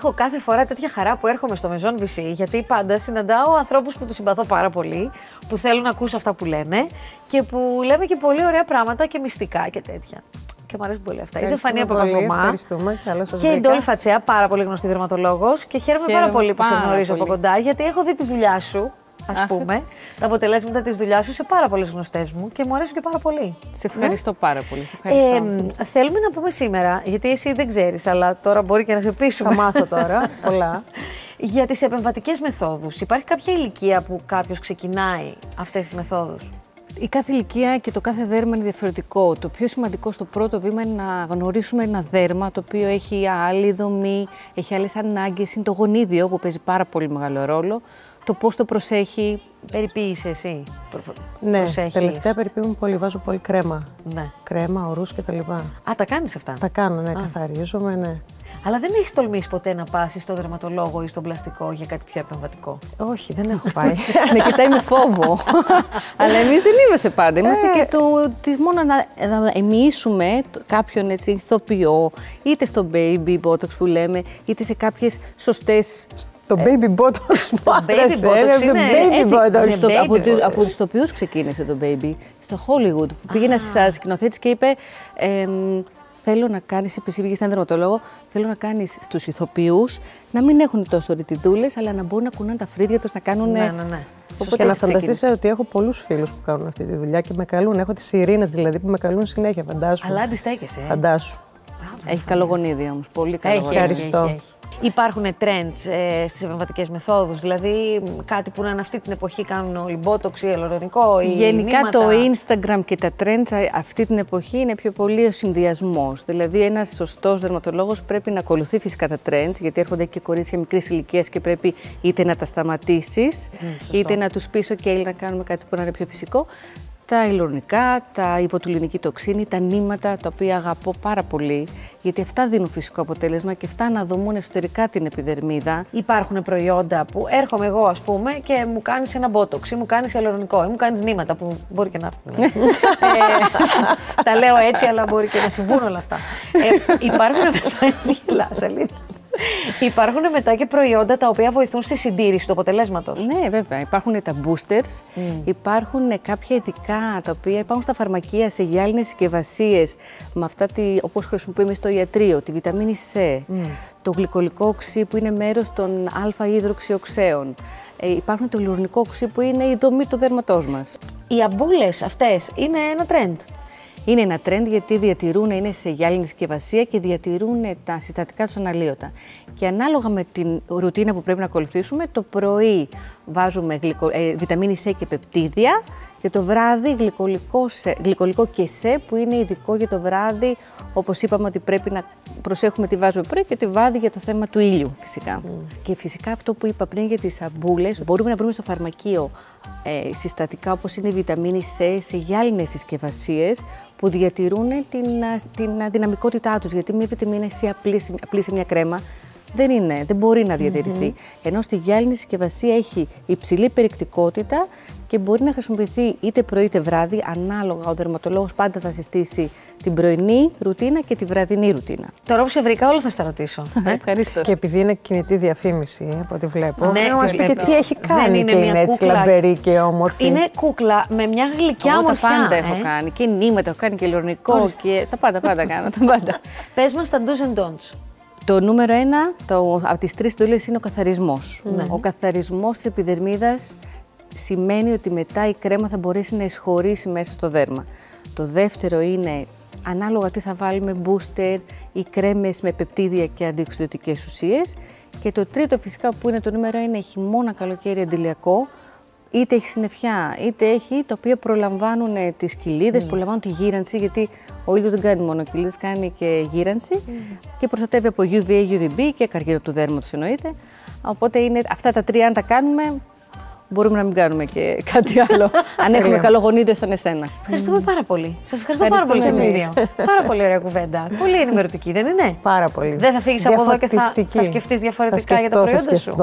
έχω κάθε φορά τέτοια χαρά που έρχομαι στο Maison VC, γιατί πάντα συναντάω ανθρώπους που τους συμπαθώ πάρα πολύ, που θέλουν να ακούσω αυτά που λένε και που λέμε και πολύ ωραία πράγματα και μυστικά και τέτοια. Και μου αρέσουν πολύ αυτά. Είδε Φανία Παπαδομά. Ευχαριστούμε. Καλώς σας Και η βρήκα. Ντόλη Φατσέα, πάρα πολύ γνωστή δερματολόγος. Και χαίρομαι πάρα πολύ που σε γνωρίζω από κοντά, γιατί έχω δει τη δουλειά σου, ας πούμε, τα αποτελέσματα της δουλειάς σου σε πάρα πολλές γνωστές μου και μου αρέσουν και πάρα πολύ. Σε ευχαριστώ πάρα πολύ. Σε ευχαριστώ. Θέλουμε να πούμε σήμερα, γιατί εσύ δεν ξέρεις, αλλά τώρα μπορεί και να σε πείσουμε. Θα μάθω τώρα πολλά. Για τις επεμβατικές μεθόδους. Υπάρχει κάποια ηλικία που κάποιος ξεκινάει αυτές τις μεθόδους? Η κάθε ηλικία και το κάθε δέρμα είναι διαφορετικό. Το πιο σημαντικό στο πρώτο βήμα είναι να γνωρίσουμε ένα δέρμα το οποίο έχει άλλη δομή, έχει άλλες ανάγκες. Είναι το γονίδιο που παίζει πάρα πολύ μεγάλο ρόλο. Το πώς το προσέχει. Περιποίησε εσύ. Ναι, προσέχεις. τελευταία περιποίημαι πολύ. Βάζω πολύ κρέμα. Ναι. Κρέμα, ορούς κτλ. Α, τα κάνεις αυτά? Τα κάνω, ναι, καθαρίζομαι, ναι. Αλλά δεν έχεις τολμήσει ποτέ να πας στον δερματολόγο ή στον πλαστικό για κάτι πιο επεμβατικό? Όχι, δεν έχω πάει. Με κοιτάει με φόβο. Αλλά εμείς δεν είμαστε πάντα. Είμαστε και μόνο να εμοιήσουμε κάποιον ηθοποιό, είτε στο baby botox που λέμε, είτε σε κάποιες σωστές. Το baby botox. Το baby botox είναι Από τους ηθοποιούς ξεκίνησε το baby. Στο Hollywood. Πήγαινα στις σκηνοθέτης και είπε. Θέλω να κάνεις, πήγε σαν δερματολόγο, θέλω να κάνεις στους ηθοποιούς να μην έχουν τόσο ρητιδούλες, αλλά να μπορούν να κουνάνε τα φρύδια τους, να κάνουν. Ναι. Και να φανταστείς ότι έχω πολλούς φίλους που κάνουν αυτή τη δουλειά και με καλούν. Έχω τις Ειρήνες δηλαδή που με καλούν συνέχεια, φαντάσου. Αλλά αντιστέκεσαι. Φαντάσου. Έχει καλό γονίδι όμως, πολύ καλό γονίδι. Ευχαριστώ. Υπάρχουν trends στις επεμβατικές μεθόδους, δηλαδή κάτι που να αυτή την εποχή κάνουν όλοι μπότοξ ή ελωρονικό ή γενικά νήματα. το Instagram και τα trends αυτή την εποχή είναι πιο πολύ ο συνδυασμός. Δηλαδή ένας σωστός δερματολόγος πρέπει να ακολουθεί φυσικά τα trends, γιατί έρχονται και κορίτσια μικρής ηλικίας και πρέπει είτε να τα σταματήσεις, είτε να τους πεις ok, να κάνουμε κάτι που να είναι πιο φυσικό. Τα υλορνικά, τα υποτουληνική τοξίνη, τα νήματα, τα οποία αγαπώ πάρα πολύ, γιατί αυτά δίνουν φυσικό αποτέλεσμα και αυτά αναδομούν εσωτερικά την επιδερμίδα. Υπάρχουν προϊόντα που έρχομαι εγώ, ας πούμε, και μου κάνεις ένα μπότοξ ή μου κάνεις υλορνικό ή μου κάνεις νήματα που μπορεί και να έρθουν. Τα λέω έτσι, αλλά μπορεί και να συμβούν όλα αυτά. Υπάρχουν Υπάρχουν μετά και προϊόντα τα οποία βοηθούν στη συντήρηση του αποτελέσματος. Ναι, βέβαια. Υπάρχουν τα boosters, υπάρχουν κάποια ειδικά τα οποία υπάρχουν στα φαρμακεία σε γυάλινες συσκευασίες με αυτά όπως χρησιμοποιούμε εμείς στο ιατρείο, τη βιταμίνη C, το γλυκολικό οξύ που είναι μέρος των α-υδροξιοξέων. Υπάρχουν το υλουρνικό οξύ που είναι η δομή του δέρματός μας. Οι αμπούλες αυτές είναι ένα trend. Είναι ένα trend γιατί διατηρούν, είναι σε γυάλινη συσκευασία και διατηρούν τα συστατικά τους αναλύωτα. Και ανάλογα με την ρουτίνα που πρέπει να ακολουθήσουμε, το πρωί βάζουμε βιταμίνη C και πεπτίδια και το βράδυ γλυκολικό και C που είναι ειδικό για το βράδυ, όπως είπαμε ότι πρέπει να προσέχουμε τι βάζουμε πρωί και τι βάδι για το θέμα του ήλιου φυσικά. Και φυσικά αυτό που είπα πριν για τις αμπούλες, μπορούμε να βρούμε στο φαρμακείο συστατικά όπως είναι η βιταμίνη C σε γυάλινες συσκευασίες που διατηρούν την δυναμικότητά τους, γιατί μια βιταμίνη C απλή σε μια κρέμα δεν μπορεί να διατηρηθεί. Ενώ στη γυάλινη συσκευασία έχει υψηλή περιεκτικότητα και μπορεί να χρησιμοποιηθεί είτε πρωί είτε βράδυ, ανάλογα ο δερματολόγος πάντα θα συστήσει την πρωινή ρουτίνα και τη βραδινή ρουτίνα. Τώρα που σε βρήκα όλα θα στα ρωτήσω. Ευχαριστώ. Και επειδή είναι κινητή διαφήμιση, από ό,τι βλέπω, ναι, να μας πει και τι έχει κάνει είναι και είναι έτσι κούκλα, λαμπερή και όμορφη. Είναι κούκλα με μια γλυκιά ομορφιά. Τα πάντα έχω κάνει. Και νήματα, έχω κάνει και υλορνικό και τα πάντα κάνω. Τα πάντα. Πες μας τα do's and don'ts. Το νούμερο 1 από τις 3 δουλειές είναι ο καθαρισμός. Ο καθαρισμός της επιδερμίδας σημαίνει ότι μετά η κρέμα θα μπορέσει να εισχωρήσει μέσα στο δέρμα. Το δεύτερο είναι ανάλογα τι θα βάλουμε, booster ή κρέμες με πεπτίδια και αντιοξυδοτικές ουσίες. Και το τρίτο φυσικά που είναι το νούμερο 1, χειμώνα, καλοκαίρι, αντιλιακό. Είτε έχει συννεφιά, είτε έχει, τα οποία προλαμβάνουν τις κοιλίδες, προλαμβάνουν τη γύρανση, γιατί ο ήλιος δεν κάνει μόνο κοιλίδες, κάνει και γύρανση και προστατεύει από UVA, UVB και καρκίνο του δέρματος εννοείται. Οπότε είναι αυτά τα τρία, αν τα κάνουμε, μπορούμε να μην κάνουμε και κάτι άλλο. Αν έχουμε καλό γονίδιο σαν εσένα. Ευχαριστούμε πάρα πολύ. Σας ευχαριστώ πάρα πολύ και εμείς δύο. Πάρα πολύ ωραία κουβέντα. Πολύ ενημερωτική, δεν είναι? Πάρα πολύ. Δεν θα φύγεις από εδώ και θα σκεφτείς διαφορετικά για τα προϊόντα σου?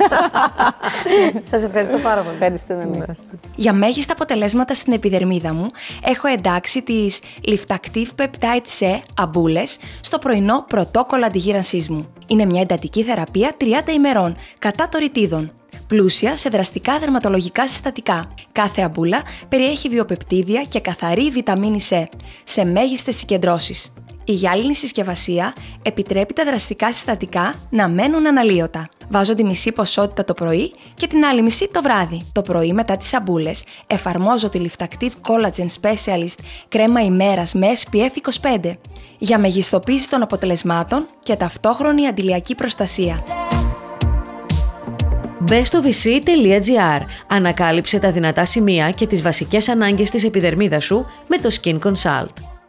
Σας ευχαριστώ πάρα πολύ. Ευχαριστούμε εμείς. Για μέγιστα αποτελέσματα στην επιδερμίδα μου, έχω εντάξει τις Liftactive Peptide C αμπούλες στο πρωινό πρωτόκολλο αντιγύρανσής μου. Είναι μια εντατική θεραπεία 30 ημερών κατά τοριτίδων. Πλούσια σε δραστικά δερματολογικά συστατικά. Κάθε αμπούλα περιέχει βιοπεπτίδια και καθαρή βιταμίνη C σε μέγιστες συγκεντρώσεις. Η γυάλινη συσκευασία επιτρέπει τα δραστικά συστατικά να μένουν αναλύωτα. Βάζω τη μισή ποσότητα το πρωί και την άλλη μισή το βράδυ. Το πρωί μετά τις αμπούλες εφαρμόζω τη Liftactive Collagen Specialist κρέμα ημέρας με SPF 25 για μεγιστοποίηση των αποτελεσμάτων και ταυτόχρονη αντιλιακή προστασία. Μπες στο vc.gr. Ανακάλυψε τα δυνατά σημεία και τις βασικές ανάγκες της επιδερμίδας σου με το Skin Consult.